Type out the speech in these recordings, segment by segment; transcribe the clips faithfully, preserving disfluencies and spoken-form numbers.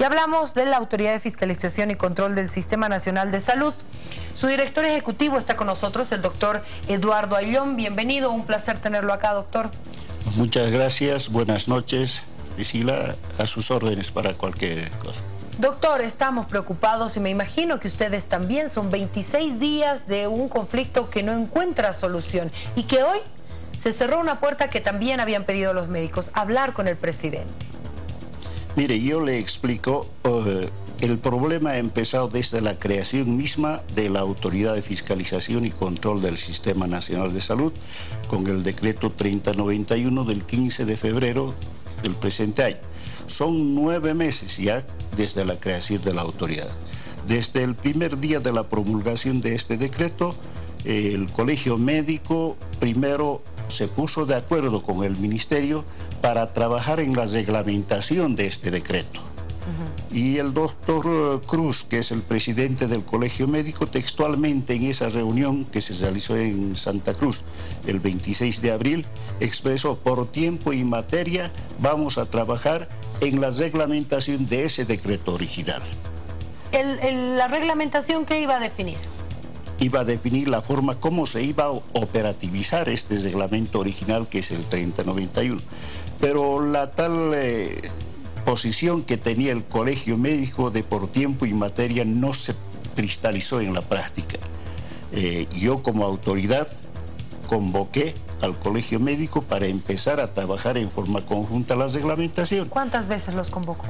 Y hablamos de la Autoridad de Fiscalización y Control del Sistema Nacional de Salud. Su director ejecutivo está con nosotros, el doctor Eduardo Ayllón. Bienvenido, un placer tenerlo acá, doctor. Muchas gracias, buenas noches, Priscila, a sus órdenes para cualquier cosa. Doctor, estamos preocupados y me imagino que ustedes también. Son veintiséis días de un conflicto que no encuentra solución y que hoy se cerró una puerta que también habían pedido los médicos, hablar con el presidente. Mire, yo le explico, uh, el problema ha empezado desde la creación misma de la Autoridad de Fiscalización y Control del Sistema Nacional de Salud, con el decreto treinta noventa y uno del quince de febrero del presente año. Son nueve meses ya desde la creación de la autoridad. Desde el primer día de la promulgación de este decreto, el Colegio Médico primero se puso de acuerdo con el Ministerio para trabajar en la reglamentación de este decreto. Uh-huh. Y el doctor Cruz, que es el presidente del Colegio Médico, textualmente en esa reunión que se realizó en Santa Cruz el veintiséis de abril, expresó: por tiempo y materia vamos a trabajar en la reglamentación de ese decreto original. El, el, ¿La reglamentación qué iba a definir? Iba a definir la forma como se iba a operativizar este reglamento original, que es el treinta noventa y uno. Pero la tal eh, posición que tenía el Colegio Médico de por tiempo y materia no se cristalizó en la práctica. Eh, yo como autoridad convoqué al Colegio Médico para empezar a trabajar en forma conjunta la reglamentación. ¿Cuántas veces los convocó?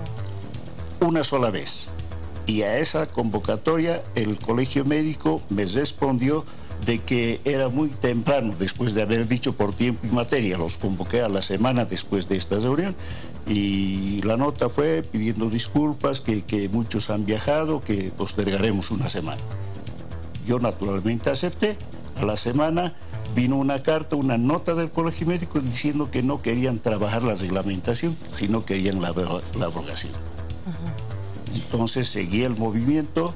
Una sola vez. Y a esa convocatoria el Colegio Médico me respondió de que era muy temprano, después de haber dicho por tiempo y materia. Los convoqué a la semana después de esta reunión y la nota fue pidiendo disculpas, que, que muchos han viajado, que postergaremos una semana. Yo naturalmente acepté. A la semana vino una carta, una nota del Colegio Médico diciendo que no querían trabajar la reglamentación, sino querían la, la abrogación. Uh-huh. Entonces seguía el movimiento.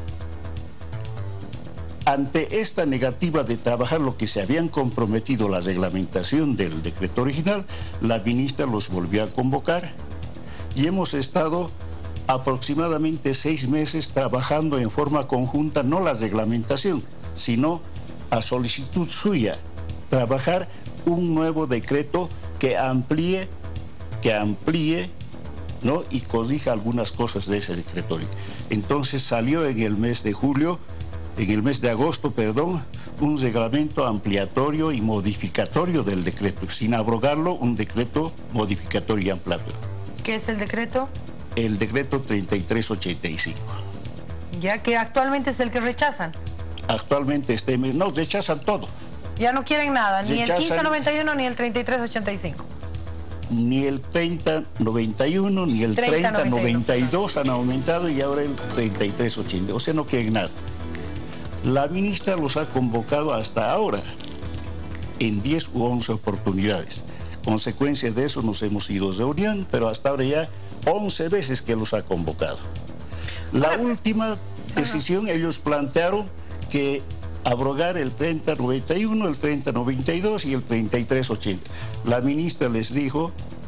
Ante esta negativa de trabajar lo que se habían comprometido, la reglamentación del decreto original, la ministra los volvió a convocar y hemos estado aproximadamente seis meses trabajando en forma conjunta, no la reglamentación, sino a solicitud suya, trabajar un nuevo decreto que amplíe, que amplíe ¿no? y corrija algunas cosas de ese decreto. Entonces salió en el mes de julio, en el mes de agosto, perdón, un reglamento ampliatorio y modificatorio del decreto, sin abrogarlo, un decreto modificatorio y ampliatorio. ¿Qué es el decreto? El decreto treinta y tres ochenta y cinco. Ya que actualmente es el que rechazan. Actualmente este, no, rechazan todo. Ya no quieren nada, ni rechazan... el quince noventa y uno ni el treinta y tres ochenta y cinco. Ni el treinta noventa y uno ni el treinta noventa y dos han aumentado y ahora el treinta y tres ochenta, o sea, no quieren nada. La ministra los ha convocado hasta ahora en diez u once oportunidades. Consecuencia de eso nos hemos ido de reunión, pero hasta ahora ya once veces que los ha convocado. La última decisión, ellos plantearon que abrogar el treinta noventa y uno, el treinta noventa y dos y el treinta y tres ochenta. La ministra les dijo: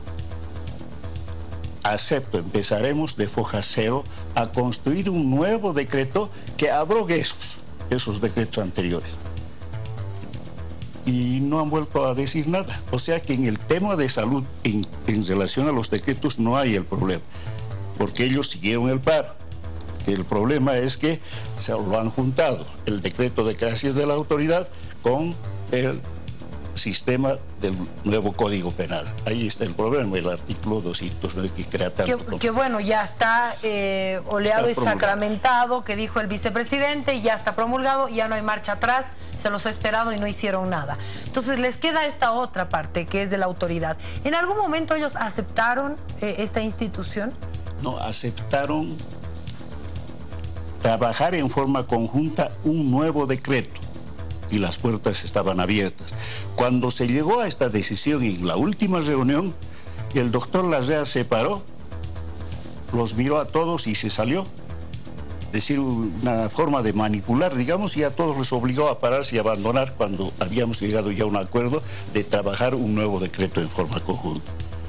acepto, empezaremos de foja cero a construir un nuevo decreto que abrogue esos, esos decretos anteriores. Y no han vuelto a decir nada. O sea que en el tema de salud, en, en relación a los decretos, no hay el problema, porque ellos siguieron el paro. El problema es que se lo han juntado, el decreto de creación de la autoridad con el sistema del nuevo Código Penal. Ahí está el problema, el artículo doscientos nueve que crea tanto. Que, que bueno, ya está eh, oleado está y sacramentado, que dijo el vicepresidente, ya está promulgado, ya no hay marcha atrás, se los ha esperado y no hicieron nada. Entonces les queda esta otra parte que es de la autoridad. ¿En algún momento ellos aceptaron eh, esta institución? No, aceptaron trabajar en forma conjunta un nuevo decreto y las puertas estaban abiertas. Cuando se llegó a esta decisión en la última reunión, el doctor Larrea se paró, los miró a todos y se salió. Es decir, una forma de manipular, digamos, y a todos les obligó a pararse y abandonar cuando habíamos llegado ya a un acuerdo de trabajar un nuevo decreto en forma conjunta.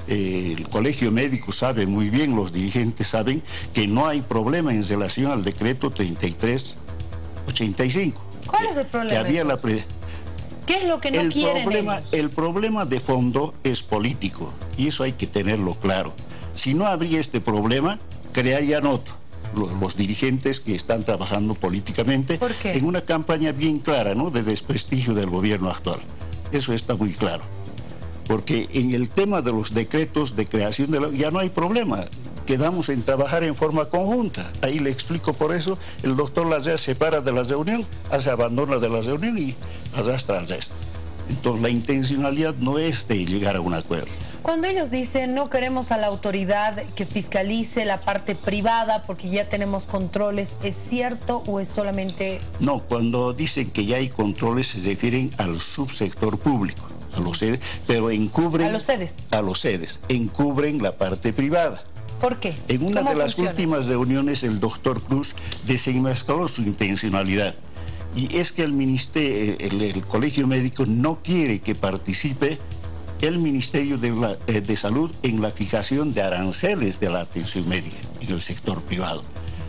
eh, el Colegio Médico sabe muy bien, los dirigentes saben que no hay problema en relación al decreto treinta y tres ochenta y cinco. ¿Cuál es el problema? Que había la pre... ¿Qué es lo que no el quieren problema, ellos? El problema de fondo es político, y eso hay que tenerlo claro. Si no habría este problema, crearían otro. Los, los dirigentes que están trabajando políticamente ¿Por qué? en una campaña bien clara, ¿no?, de desprestigio del gobierno actual. Eso está muy claro. Porque en el tema de los decretos de creación de la... ya no hay problema. Quedamos en trabajar en forma conjunta. Ahí le explico por eso. El doctor Lazar se para de la reunión, se abandona de la reunión y arrastra al resto. Entonces la intencionalidad no es de llegar a un acuerdo. Cuando ellos dicen no queremos a la autoridad que fiscalice la parte privada porque ya tenemos controles, ¿es cierto o es solamente...? No, cuando dicen que ya hay controles se refieren al subsector público, a los sedes, pero encubren... ¿A los sedes? A los sedes, encubren la parte privada. ¿Por qué? En una de las funciona? últimas reuniones el doctor Cruz desenmascaró su intencionalidad. Y es que el, ministerio, el, el Colegio Médico no quiere que participe el Ministerio de, la, eh, de Salud en la fijación de aranceles de la atención médica en el sector privado.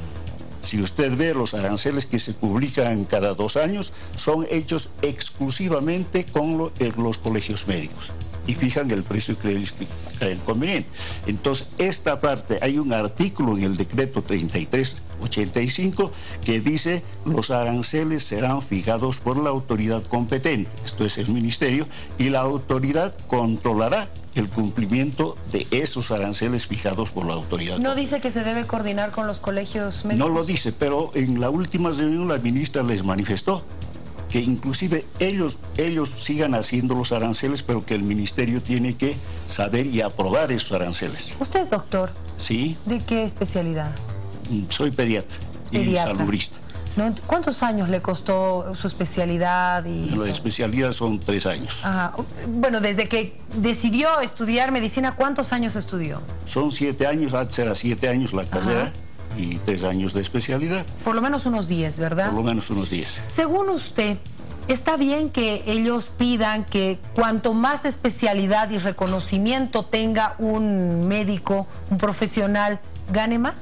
Si usted ve los aranceles que se publican cada dos años, son hechos exclusivamente con lo, eh, los colegios médicos y fijan el precio que les creen conveniente. Entonces, esta parte, hay un artículo en el decreto treinta y tres ochenta y cinco que dice los aranceles serán fijados por la autoridad competente, esto es el ministerio, y la autoridad controlará el cumplimiento de esos aranceles fijados por la autoridad. ¿No dice que se debe coordinar con los colegios médicos? No lo dice, pero en la última reunión la ministra les manifestó que inclusive ellos, ellos sigan haciendo los aranceles, pero que el ministerio tiene que saber y aprobar esos aranceles. ¿Usted es doctor? Sí. ¿De qué especialidad? Soy pediatra, Pediatra. y salubrista. ¿No? ¿Cuántos años le costó su especialidad? Y... La especialidad son tres años. Ajá. Bueno, desde que decidió estudiar medicina, ¿cuántos años estudió? Son siete años, antes era siete años la carrera. Ajá. Y tres años de especialidad. Por lo menos unos diez, ¿verdad? Por lo menos unos diez. Según usted, ¿está bien que ellos pidan que cuanto más especialidad y reconocimiento tenga un médico, un profesional, gane más?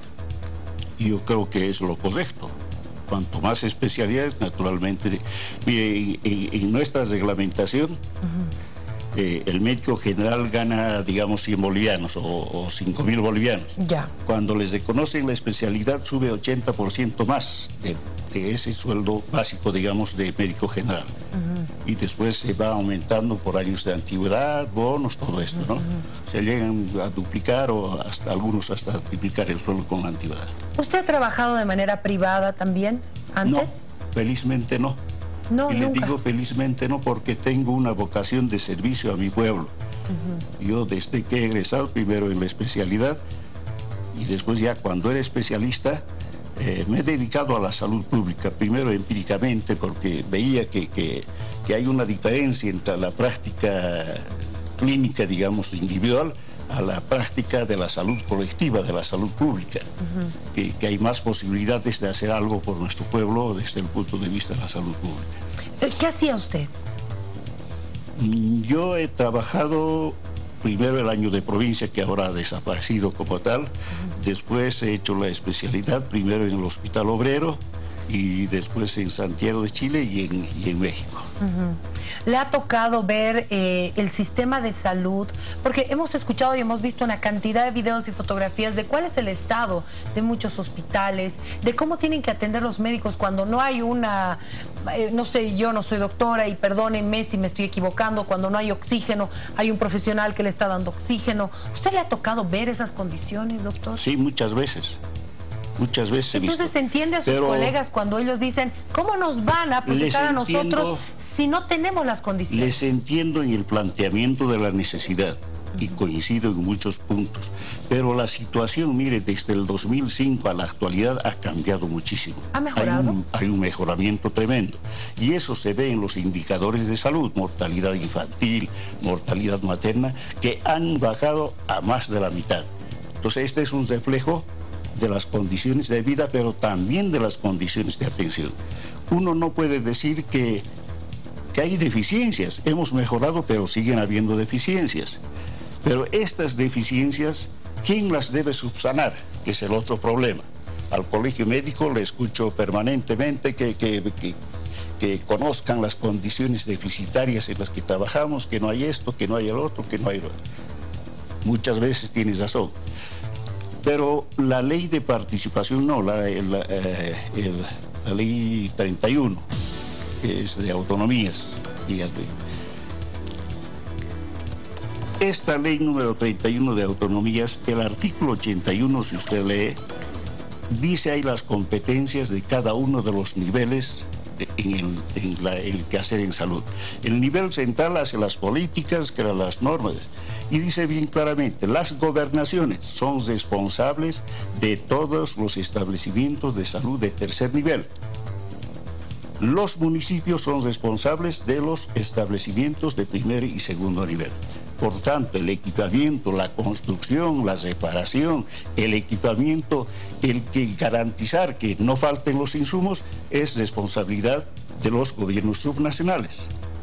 Yo creo que es lo correcto. Cuanto más especialidad, naturalmente. Mire, en, en nuestra reglamentación, uh-huh. eh, el médico general gana, digamos, cien bolivianos o, o cinco mil bolivianos. Ya. Cuando les reconocen la especialidad, sube ochenta por ciento más de, de ese sueldo básico, digamos, de médico general. Uh-huh. Y después se va aumentando por años de antigüedad, bonos, todo esto, ¿no? Uh-huh. Se llegan a duplicar o hasta algunos hasta triplicar el sueldo con la antigüedad. ¿Usted ha trabajado de manera privada también antes? No, felizmente no. No, y le nunca. digo felizmente no porque tengo una vocación de servicio a mi pueblo. Uh-huh. Yo desde que he egresado, primero en la especialidad y después ya cuando era especialista, eh, me he dedicado a la salud pública, primero empíricamente porque veía que, que, que hay una diferencia entre la práctica clínica, digamos, individual, a la práctica de la salud colectiva, de la salud pública, uh-huh. que, que hay más posibilidades de hacer algo por nuestro pueblo desde el punto de vista de la salud pública. ¿Qué hacía usted? Yo he trabajado primero el año de provincia, que ahora ha desaparecido como tal, uh-huh. Después he hecho la especialidad, primero en el Hospital Obrero, y después en Santiago de Chile y en, y en México. Uh-huh. ¿Le ha tocado ver eh, el sistema de salud? Porque hemos escuchado y hemos visto una cantidad de videos y fotografías de cuál es el estado de muchos hospitales, de cómo tienen que atender los médicos cuando no hay una, eh, no sé, yo no soy doctora y perdónenme si me estoy equivocando, cuando no hay oxígeno, hay un profesional que le está dando oxígeno. ¿Usted le ha tocado ver esas condiciones, doctor? Sí, muchas veces. Muchas veces he visto. Entonces entiende a sus Pero colegas cuando ellos dicen, ¿cómo nos van a procesar a nosotros si no tenemos las condiciones? Les entiendo en el planteamiento de la necesidad y coincido en muchos puntos, pero la situación, mire, desde el dos mil cinco a la actualidad ha cambiado muchísimo. ¿Ha mejorado? Hay un, hay un mejoramiento tremendo y eso se ve en los indicadores de salud, mortalidad infantil, mortalidad materna, que han bajado a más de la mitad. Entonces este es un reflejo de las condiciones de vida, pero también de las condiciones de atención. Uno no puede decir que, que hay deficiencias. Hemos mejorado, pero siguen habiendo deficiencias. Pero estas deficiencias, ¿quién las debe subsanar? Que es el otro problema. Al colegio médico le escucho permanentemente que, que, que, que conozcan las condiciones deficitarias en las que trabajamos, que no hay esto, que no hay el otro, que no hay lo otro. Muchas veces tienes razón. Pero la ley de participación no, la, la, eh, el, la ley treinta y uno, que es de autonomías, fíjate. Esta ley número treinta y uno de autonomías, el artículo ochenta y uno, si usted lee, dice ahí las competencias de cada uno de los niveles de, en, el, en la, el quehacer en salud. El nivel central hace las políticas, crea las normas, y dice bien claramente, las gobernaciones son responsables de todos los establecimientos de salud de tercer nivel. Los municipios son responsables de los establecimientos de primer y segundo nivel. Por tanto, el equipamiento, la construcción, la reparación, el equipamiento, el que garantizar que no falten los insumos, es responsabilidad de los gobiernos subnacionales.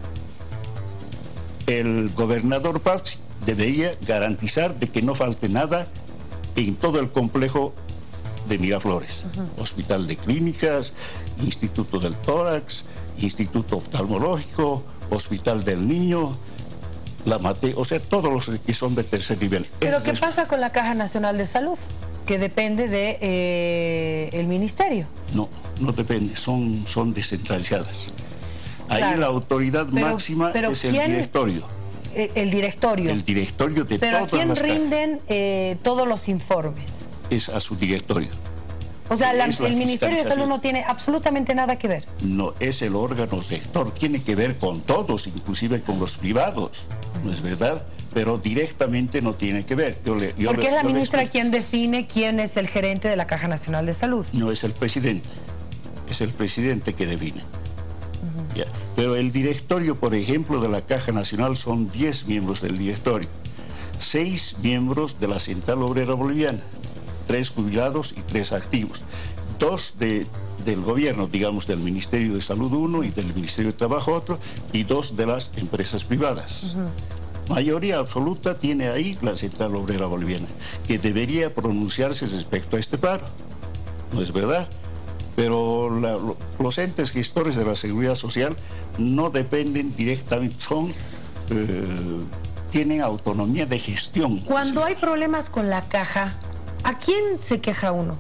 El gobernador Pauchi debería garantizar de que no falte nada en todo el complejo de Miraflores. Uh-huh. Hospital de Clínicas, Instituto del Tórax, Instituto Oftalmológico, Hospital del Niño, la mate, o sea, todos los que son de tercer nivel. Pero ¿qué pasa con la Caja Nacional de Salud? Que depende de eh, el ministerio. No, no depende, son, son descentralizadas. Ahí claro. La autoridad pero, máxima pero es el directorio. El, el directorio. El directorio de pero todas ¿a quién las rinden eh, todos los informes? Es a su directorio. O sea, la, el Ministerio de Salud no tiene absolutamente nada que ver. No, es el órgano rector, tiene que ver con todos, inclusive con los privados, ¿no es verdad? Pero directamente no tiene que ver. Yo le, yo Porque le, es la yo ministra le... quien define quién es el gerente de la Caja Nacional de Salud. No, es el presidente, es el presidente que define. Uh-huh. Ya. Pero el directorio, por ejemplo, de la Caja Nacional son diez miembros del directorio, seis miembros de la Central Obrera Boliviana, tres jubilados y tres activos, dos de, del gobierno, digamos, del Ministerio de Salud uno y del Ministerio de Trabajo otro, y dos de las empresas privadas. Uh-huh. Mayoría absoluta tiene ahí la Central Obrera Boliviana, que debería pronunciarse respecto a este paro, ¿no es verdad? Pero la, lo, los entes gestores de la Seguridad Social no dependen directamente, son... Eh, tienen autonomía de gestión. Cuando hay problemas con la caja, ¿a quién se queja uno?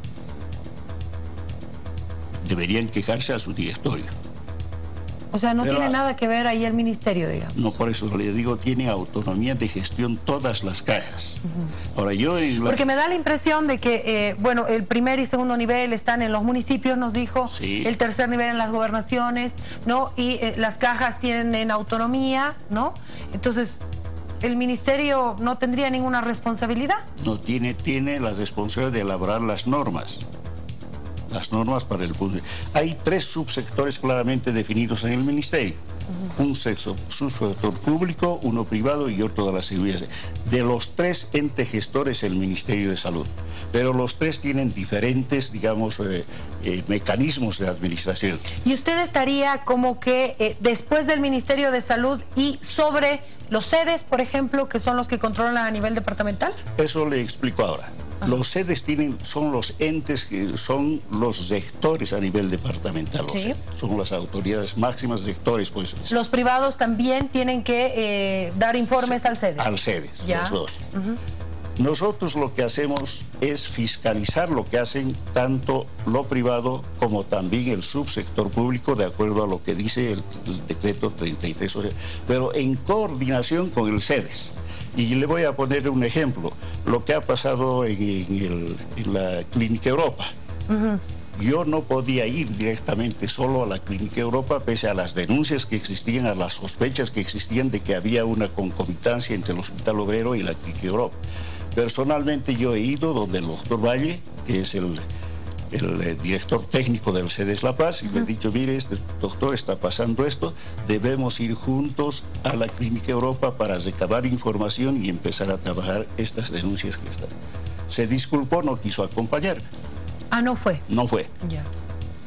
Deberían quejarse a su directorio. O sea, no Pero, tiene nada que ver ahí el ministerio, digamos. No, por eso le digo, tiene autonomía de gestión todas las cajas. Uh-huh. Ahora yo... En la... Porque me da la impresión de que, eh, bueno, el primer y segundo nivel están en los municipios, nos dijo, sí. El tercer nivel en las gobernaciones, ¿no? Y eh, las cajas tienen autonomía, ¿no? Entonces... ¿el ministerio no tendría ninguna responsabilidad? No, tiene, tiene la responsabilidad de elaborar las normas. Las normas para el público. Hay tres subsectores claramente definidos en el ministerio. Uh-huh. Un sexo, subsector público, uno privado y otro de la seguridad. De los tres entes gestores, el Ministerio de Salud. Pero los tres tienen diferentes, digamos, eh, eh, mecanismos de administración. ¿Y usted estaría como que eh, después del Ministerio de Salud y sobre los sedes, por ejemplo, que son los que controlan a nivel departamental? Eso le explico ahora. Ajá. Los sedes tienen, son los entes que son los rectores a nivel departamental. Sí. Son las autoridades máximas rectores. Pues, los privados también tienen que eh, dar informes sí, al sedes. Al sedes, ya. Los dos. Uh-huh. Nosotros lo que hacemos es fiscalizar lo que hacen tanto lo privado como también el subsector público, de acuerdo a lo que dice el, el decreto treinta y tres, o sea, pero en coordinación con el sedes. Y le voy a poner un ejemplo, lo que ha pasado en, en, el, en la Clínica Europa. Uh-huh. Yo no podía ir directamente solo a la Clínica Europa, pese a las denuncias que existían, a las sospechas que existían de que había una concomitancia entre el Hospital Obrero y la Clínica Europa. Personalmente yo he ido donde el doctor Valle, que es el, el, el director técnico del CEDES La Paz, y uh-huh. le he dicho, mire, este doctor, está pasando esto, debemos ir juntos a la Clínica Europa para recabar información y empezar a trabajar estas denuncias que están. Se disculpó, no quiso acompañarme. Ah, no fue. No fue. Ya.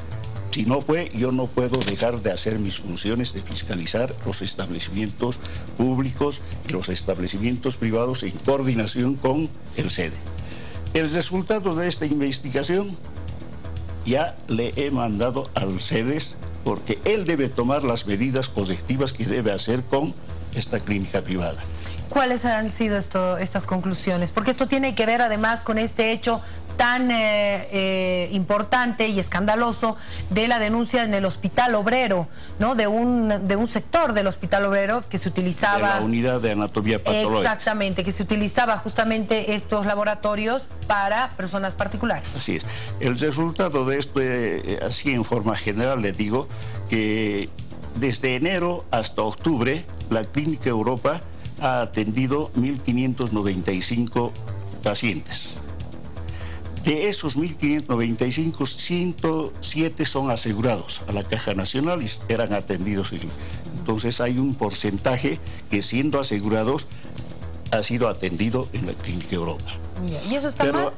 Si no fue, yo no puedo dejar de hacer mis funciones de fiscalizar los establecimientos públicos y los establecimientos privados en coordinación con el SEDE. El resultado de esta investigación ya le he mandado al SEDES, porque él debe tomar las medidas correctivas que debe hacer con esta clínica privada. ¿Cuáles han sido esto, estas conclusiones? Porque esto tiene que ver además con este hecho tan eh, eh, importante y escandaloso de la denuncia en el Hospital Obrero, ¿no? De un, de un sector del Hospital Obrero que se utilizaba... De la unidad de anatomía patológica. Exactamente, que se utilizaba justamente estos laboratorios para personas particulares. Así es. El resultado de esto, eh, así en forma general le digo, que desde enero hasta octubre la Clínica Europa ha atendido mil quinientos noventa y cinco pacientes. De esos mil quinientos noventa y cinco, ciento siete son asegurados a la Caja Nacional y eran atendidos. Entonces hay un porcentaje que, siendo asegurados, ha sido atendido en la Clínica Europa. ¿Y eso está Pero mal?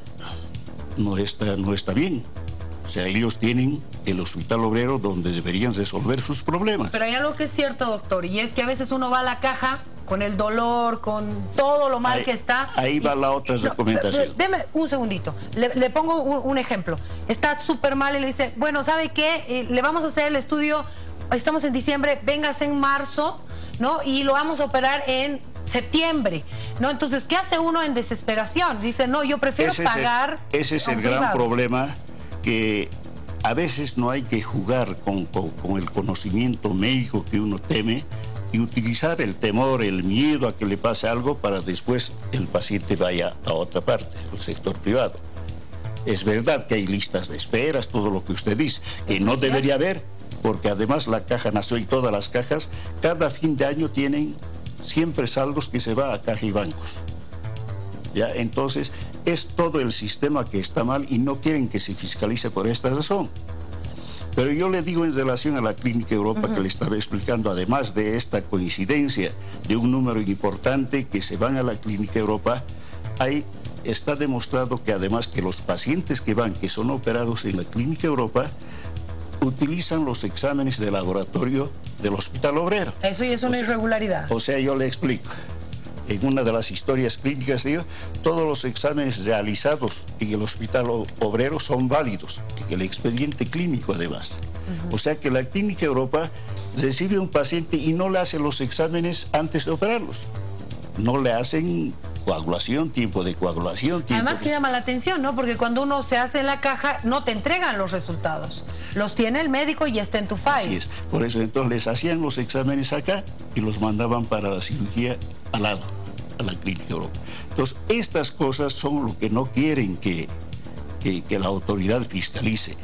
no está, no está bien. O sea, ellos tienen el Hospital Obrero donde deberían resolver sus problemas. Pero hay algo que es cierto, doctor, y es que a veces uno va a la caja con el dolor, con todo lo mal ahí, que está. Ahí va y... la otra no, recomendación. Deme un segundito, le, le pongo un, un ejemplo. Está súper mal y le dice, bueno, ¿sabe qué? Eh, le vamos a hacer el estudio, estamos en diciembre, véngase en marzo, ¿no? Y lo vamos a operar en septiembre, ¿no? Entonces, ¿qué hace uno en desesperación? Dice, no, yo prefiero ese pagar... Es el, ese es el gran privado. problema, que a veces no hay que jugar con, con, con el conocimiento médico que uno teme y utilizar el temor, el miedo a que le pase algo para después el paciente vaya a otra parte, al sector privado. Es verdad que hay listas de esperas, todo lo que usted dice, que no debería haber, porque además la Caja Nacional y todas las cajas, cada fin de año tienen siempre saldos que se va a caja y bancos. ¿Ya? Entonces, es todo el sistema que está mal y no quieren que se fiscalice por esta razón. Pero yo le digo en relación a la Clínica Europa, uh-huh, que le estaba explicando, además de esta coincidencia de un número importante que se van a la Clínica Europa, hay, está demostrado que además que los pacientes que van, que son operados en la Clínica Europa, utilizan los exámenes de laboratorio del Hospital Obrero. Eso ya es una irregularidad. O sea, yo le explico. En una de las historias clínicas, digo, todos los exámenes realizados en el Hospital Obrero son válidos, en el expediente clínico además. Uh-huh. O sea que la Clínica Europa recibe a un paciente y no le hace los exámenes antes de operarlos. No le hacen coagulación, tiempo de coagulación, tiempo Además de... que llama la atención, ¿no? Porque cuando uno se hace en la caja, no te entregan los resultados. Los tiene el médico y ya está en tu file. Así es. Por eso entonces les hacían los exámenes acá y los mandaban para la cirugía al lado, a la Clínica Europa. Entonces, estas cosas son lo que no quieren que, que, que la autoridad fiscalice.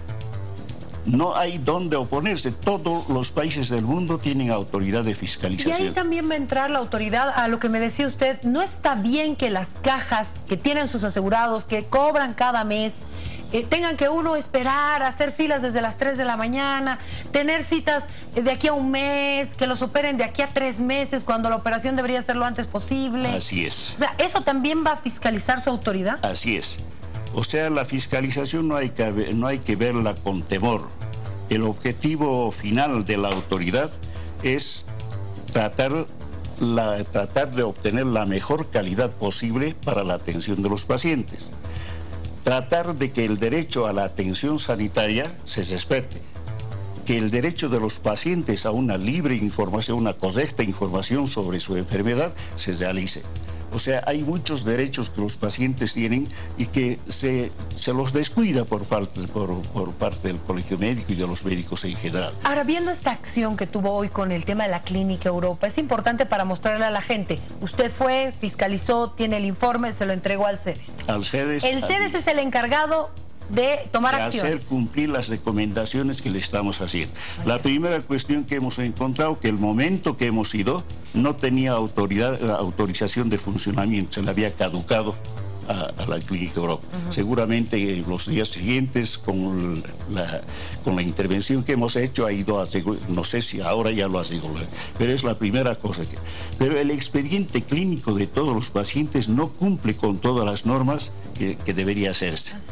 No hay dónde oponerse. Todos los países del mundo tienen autoridad de fiscalización. Y ahí también va a entrar la autoridad a lo que me decía usted. No está bien que las cajas que tienen sus asegurados, que cobran cada mes, eh, tengan que uno esperar, hacer filas desde las tres de la mañana, tener citas de aquí a un mes, que los operen de aquí a tres meses, cuando la operación debería ser lo antes posible. Así es. O sea, ¿eso también va a fiscalizar su autoridad? Así es. O sea, la fiscalización no hay que, no hay que verla con temor. El objetivo final de la autoridad es tratar, la, tratar de obtener la mejor calidad posible para la atención de los pacientes. Tratar de que el derecho a la atención sanitaria se respete. Que el derecho de los pacientes a una libre información, una correcta información sobre su enfermedad se realice. O sea, hay muchos derechos que los pacientes tienen y que se, se los descuida por parte, por, por parte del Colegio Médico y de los médicos en general. Ahora, viendo esta acción que tuvo hoy con el tema de la Clínica Europa, es importante para mostrarle a la gente. Usted fue, fiscalizó, tiene el informe, se lo entregó al CEDES. Al CEDES. El CEDES es el encargado de tomar de acción. hacer cumplir las recomendaciones que le estamos haciendo. La primera cuestión que hemos encontrado, que el momento que hemos ido no tenía autoridad, autorización de funcionamiento, se le había caducado a, a la Clínica Europa. Uh-huh. Seguramente en los días siguientes, con la, con la intervención que hemos hecho, ha ido a asegurar, no sé si ahora ya lo aseguró, pero es la primera cosa que... Pero el expediente clínico de todos los pacientes no cumple con todas las normas que, que debería hacerse. Así.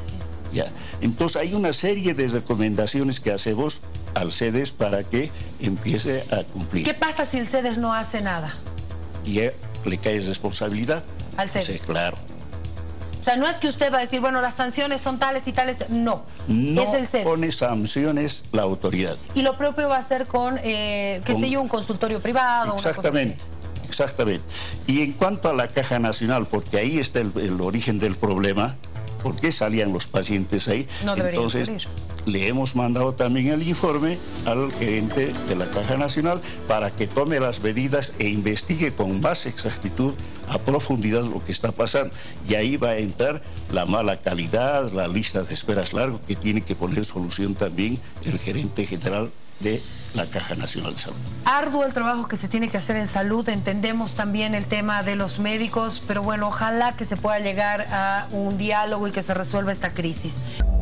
Ya. Entonces hay una serie de recomendaciones que hacemos al CEDES para que empiece a cumplir. ¿Qué pasa si el CEDES no hace nada? Y eh, le cae responsabilidad. Al CEDES. Sí, claro. O sea, no es que usted va a decir, bueno, las sanciones son tales y tales. No, no es el CEDES. pone sanciones la autoridad. Y lo propio va a hacer con, eh, qué Con... sé yo, un consultorio privado. Exactamente. Una cosa así. Exactamente. Y en cuanto a la Caja Nacional, porque ahí está el, el origen del problema, ¿por qué salían los pacientes ahí? No deberían Entonces, salir. Le hemos mandado también el informe al gerente de la Caja Nacional para que tome las medidas e investigue con más exactitud, a profundidad, lo que está pasando. Y ahí va a entrar la mala calidad, las listas de esperas largas, que tiene que poner solución también el gerente general de la Caja Nacional de Salud. Arduo el trabajo que se tiene que hacer en salud, entendemos también el tema de los médicos, pero bueno, ojalá que se pueda llegar a un diálogo y que se resuelva esta crisis.